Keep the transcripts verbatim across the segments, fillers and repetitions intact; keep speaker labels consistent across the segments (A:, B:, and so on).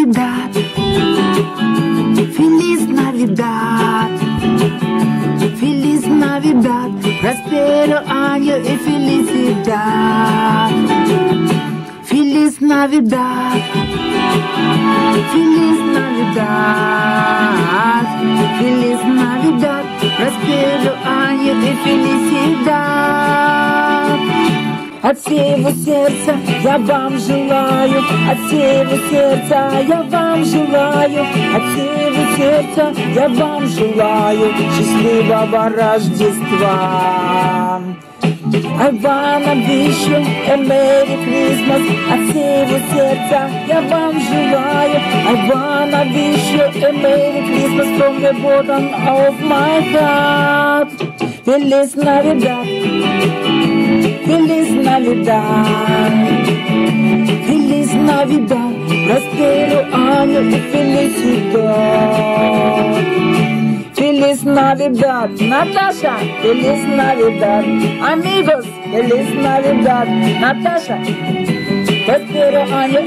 A: Navidad, Feliz Navidad, Feliz Navidad, prospero año y felicidad. Feliz Navidad, Feliz Navidad, Feliz Navidad, prospero año y felicidad. От всего сердца я вам желаю, от всего сердца я вам желаю, от всего сердца я вам желаю счастливого Рождества. I wanna wish you a Merry Christmas. От всего сердца я вам желаю. I wanna wish you a Merry Christmas from the bottom of my heart. Feliz Navidad, Feliz Navidad, Feliz Navidad, prospero año y felicidad. Feliz Navidad, Natasha, Feliz Navidad, amigos, Feliz Navidad, Natasha, prospero año y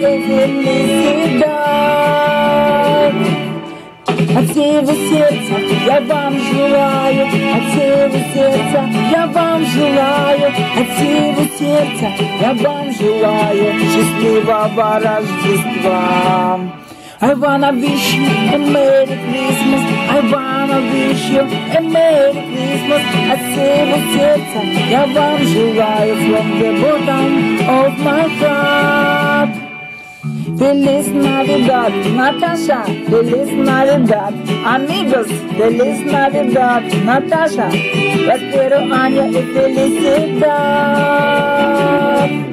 A: felicidad. От всего сердца я вам желаю, от всего сердца я вам желаю, от всего сердца я вам желаю счастливого Рождества. I wanna wish you a Merry Christmas, I wanna wish you a Merry Christmas. От всего сердца я вам желаю from the bottom of my heart. Feliz Navidad, Natasha, Feliz Navidad, amigos, Feliz Navidad, Natasha, prospero año y felicidad.